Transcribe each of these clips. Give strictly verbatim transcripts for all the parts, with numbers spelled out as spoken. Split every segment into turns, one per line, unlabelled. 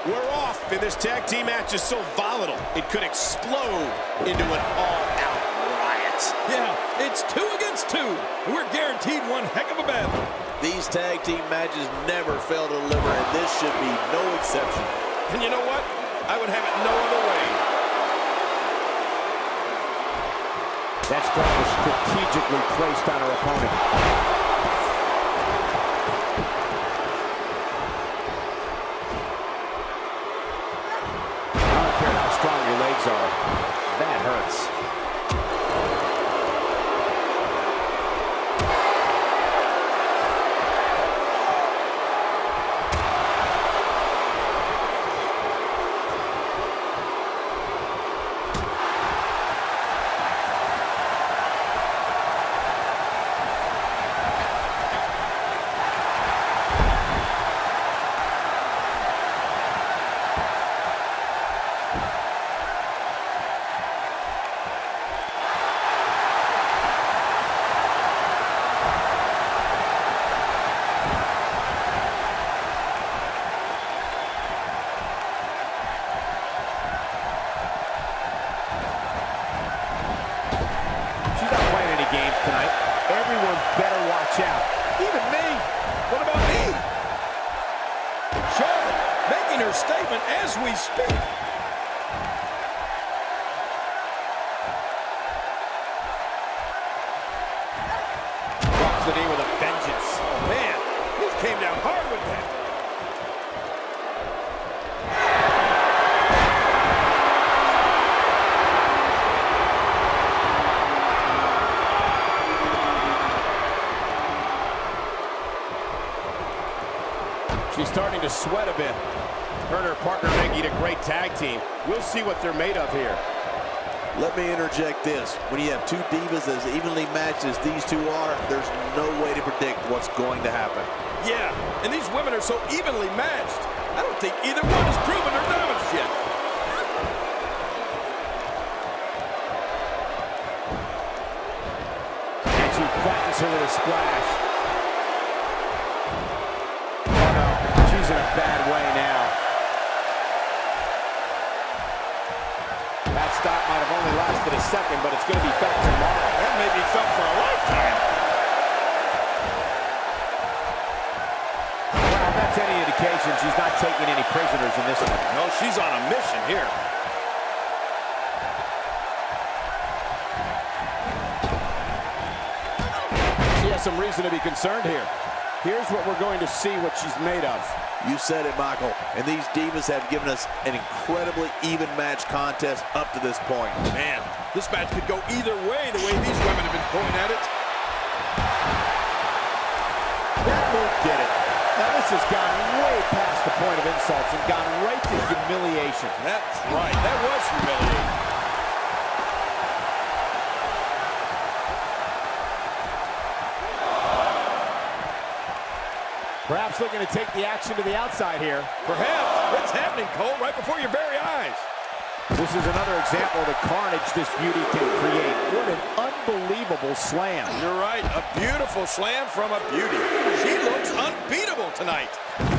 We're off, and this tag team match is so volatile, it could explode into an all-out riot.
Yeah, it's two against two. We're guaranteed one heck of a battle.
These tag team matches never fail to deliver, and this should be no exception.
And you know what? I would have it no other way.
That strike was strategically placed on her opponent. I don't care how strong your legs are. That hurts. Everyone better watch out.
Even me. What about me? Charlotte making her statement as we speak.
Drops the knee with a vengeance.
Oh, man. He came down hard with that.
She's starting to sweat a bit. Her and her partner making a great tag team. We'll see what they're made of here.
Let me interject this. When you have two divas as evenly matched as these two are, there's no way to predict what's going to happen.
Yeah, and these women are so evenly matched. I don't think either one has proven their dominance yet.
And she flattens her with a splash. In a bad way now. That stop might have only lasted a second, but it's going to be felt tomorrow.
That may be felt for a lifetime.
Well, if that's any indication, she's not taking any prisoners in this one.
No, she's on a mission here.
She has some reason to be concerned here. Here's what we're going to see what she's made of.
You said it, Michael. And these divas have given us an incredibly even match contest up to this point.
Man, this match could go either way the way these women have been going at it.
That move did it. Now this has gone way past the point of insults and gone right to humiliation.
That's right. That was humiliating.
Perhaps looking to take the action to the outside here.
Perhaps. It's happening, Cole, right before your very eyes.
This is another example of the carnage this beauty can create. What an unbelievable slam.
You're right. A beautiful slam from a beauty. She looks unbeatable tonight.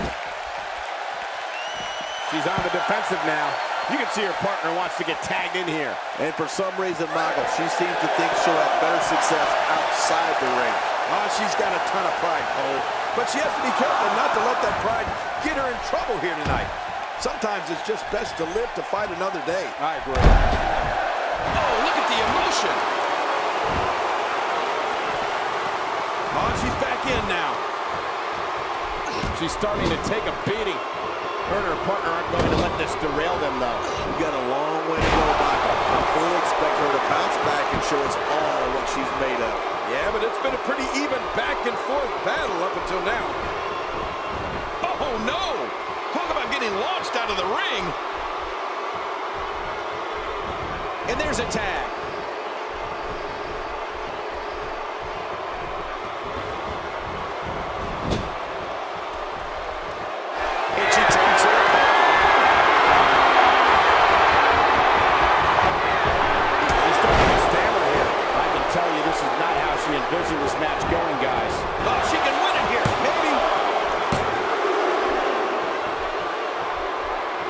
She's on the defensive now.
You can see her partner wants to get tagged in here.
And for some reason, Michael, she seems to think she'll have better success outside the ring.
Oh, she's got a ton of pride, Cole. But she has to be careful not to let that pride get her in trouble here tonight. Sometimes it's just best to live to fight another day.
I agree.
Oh, look at the emotion. Oh, she's back in now.
She's starting to take a beating. Her and her partner aren't going to let this derail them, though.
We've got a long way to go, Michael. I fully expect her to bounce back and show us all what she's made of.
Yeah, but it's been a pretty even back and forth battle up until now. Oh, no! Talk about getting launched out of the ring.
And there's a tag. And she takes it. She's starting to stamina here. I can tell you this is not how she envisioned this match going, guys.
Oh, she can win it here. Maybe.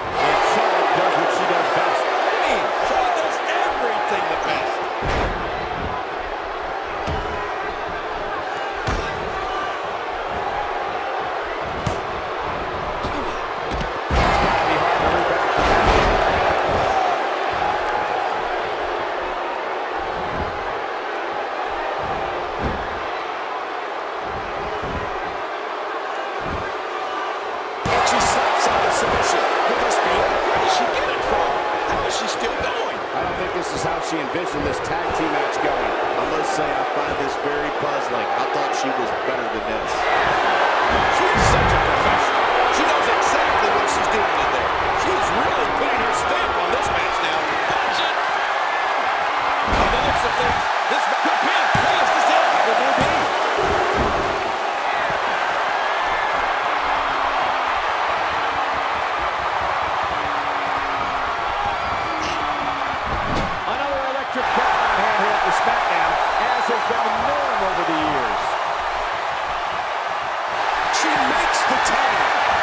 this is how she envisioned this tag team match going.
I must say, I find this very puzzling. I thought she was better than this.
She is such a professional. She knows exactly what she's doing in there. She is really putting her stamp on this match now. Watch it. On the looks of things, this could be. Hey, is this it? It will be.
Another electric crowd on hand here for SmackDown, as has been the norm over the years.
She makes the tag.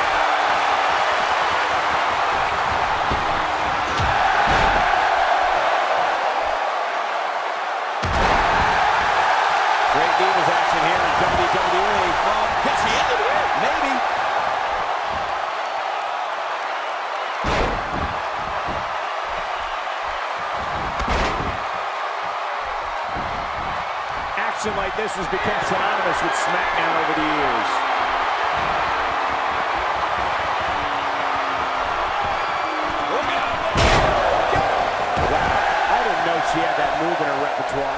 Great Divas action here in W W E.
Um, is she in the air? Maybe.
Action like this has become synonymous with SmackDown over the years.
Look out.
Wow, I didn't know she had that move in her repertoire.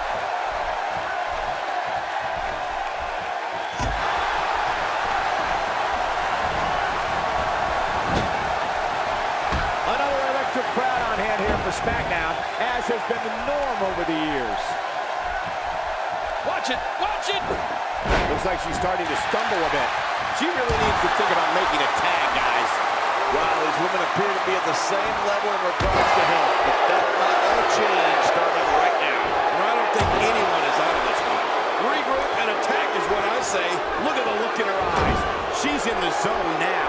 Another electric crowd on hand here for SmackDown, as has been the norm over the years.
Watch it. Watch it.
Looks like she's starting to stumble a bit. She really needs to think about making a tag, guys.
Wow, these women appear to be at the same level in regards to health, but that might all change starting right now.
And I don't think anyone is out of this one. Regroup and attack is what I say.
Look at the look in her eyes. She's in the zone now.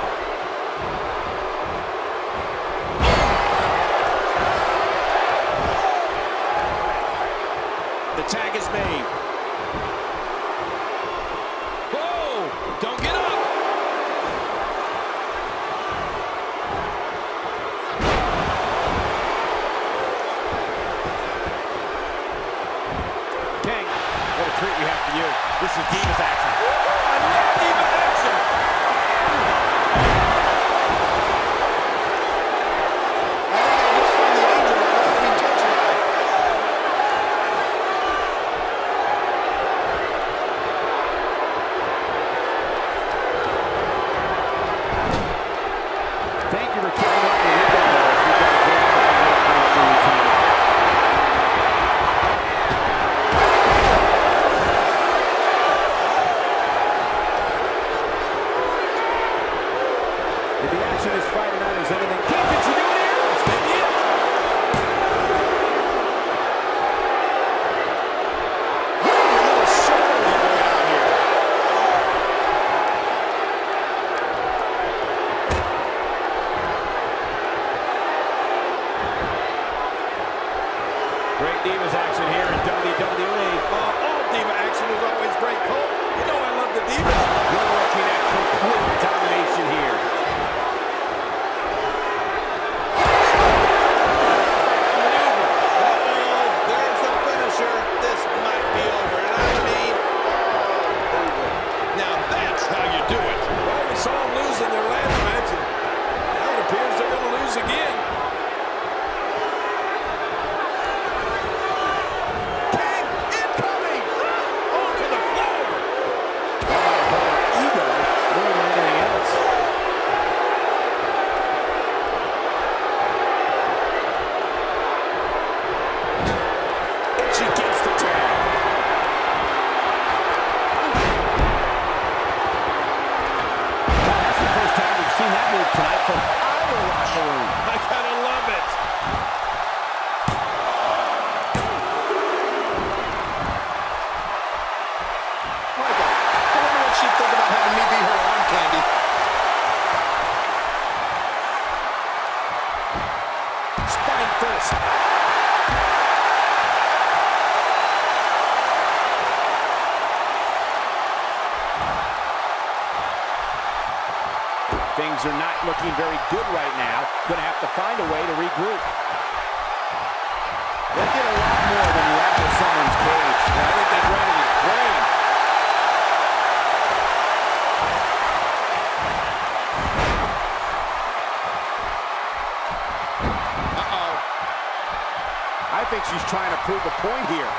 The tag is made.
Whoa! Don't get up!
King, what a treat we have for you. This is Divas action.
I love Diva action!
Thank you for keeping up the lead on us. We've got a great match for you tonight. If the action is fighting on, is anything? King, did you do it here? This may be it.
A little shoulder going on here.
Great Divas action here in W W E.
Uh, all Diva action is always great, Cole. You know I love the Divas.
We're looking at complete domination here.
Uh-oh, there's the finisher. This might be over, and I mean all over. Now that's how you do it. Well, we saw them lose in their last match, and now it appears they're going to lose again. King incoming! Onto the floor!
Ego more than anything else.
And she gets the tag.
That's the first time we've seen that move tonight from either locker room.
I gotta love it. Michael, I wonder what she'd think about having me be her arm candy. Spine first.
Things are not looking very good right now. Going to have to find a way to regroup. They did a lot more than rattle someone's cage.
Yeah, I think they'd rattle his brain. Uh-oh.
trying to prove a point here.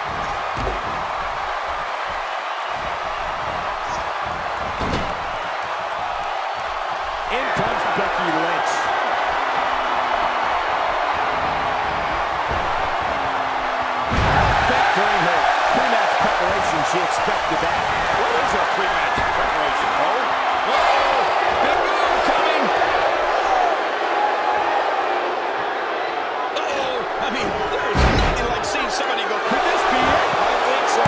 In comes Becky Lynch. During her pre-match preparation, she expected that. What is her pre-match preparation, Cole?
Oh, big move coming. Uh-oh. I mean, there's nothing like seeing somebody go, could this be it? I think so.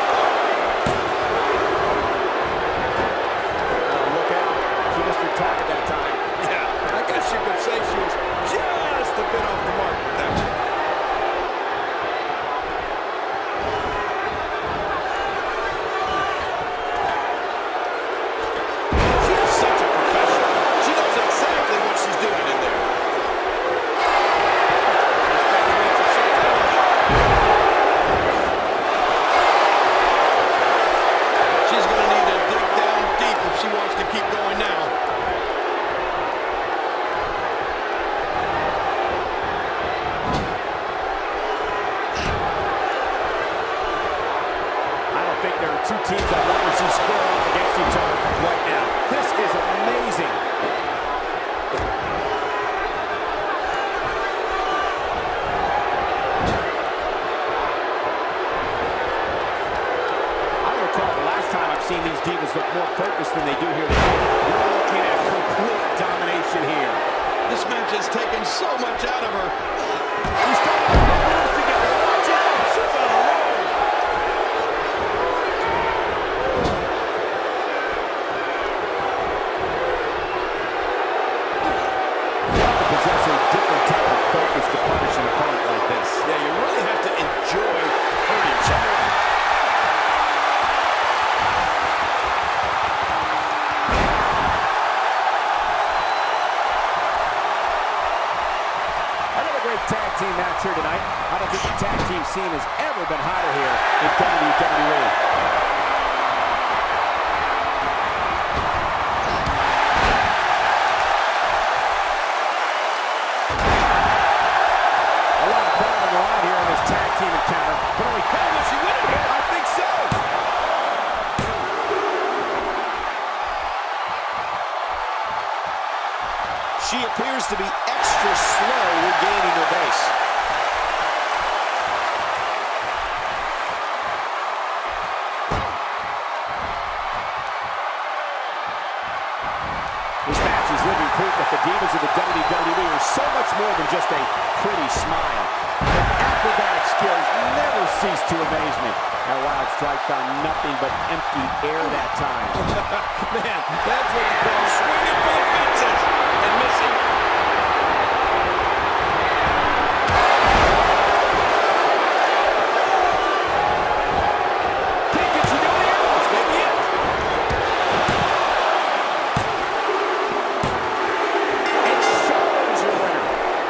Oh, look out. She missed her target that time.
Yeah, I guess you could say she was just a bit off the mark with that one.
Two teams I'd love to see square off against each other right now. This is amazing. I don't recall the last time I've seen these divas look more focused than they do here today. We're looking at complete domination here.
This match has taken so much out of her.
She's starting to put moves together. Watch out! She's on a roll. Possess a different type of focus to punish an opponent like this.
Yeah, you really have to enjoy hurting someone.
Another great tag team match here tonight. I don't think the tag team scene has ever been hotter here in W W E. Tag team encounter, but only how will she win it here? I think so.
She appears to be extra slow regaining her base.
This match is living proof that the divas of the W W E are so much more than just a pretty smile. Acrobatic skills never cease to amaze me. That wild strike found nothing but empty air that time.
Man, that's what you call swinging for the fences and missing.
Can't get you down here. This may be it. And Charlotte's your winner.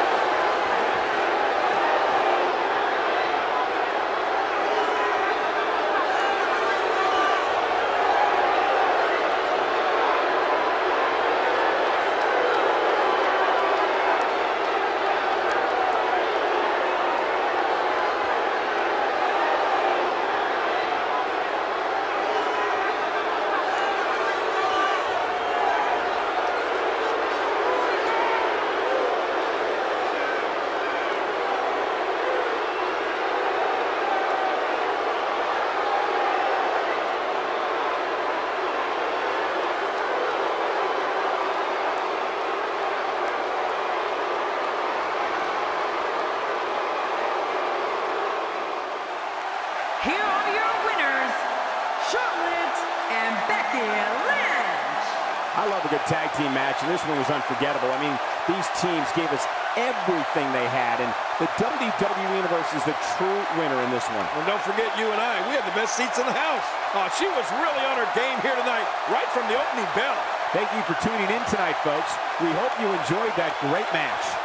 Here are your winners, Charlotte and Becky Lynch.
I love a good tag team match, and this one was unforgettable. I mean, these teams gave us everything they had, and the W W E Universe is the true winner in this one.
And don't forget you and I, we had the best seats in the house. Oh, she was really on her game here tonight, right from the opening bell.
Thank you for tuning in tonight, folks. We hope you enjoyed that great match.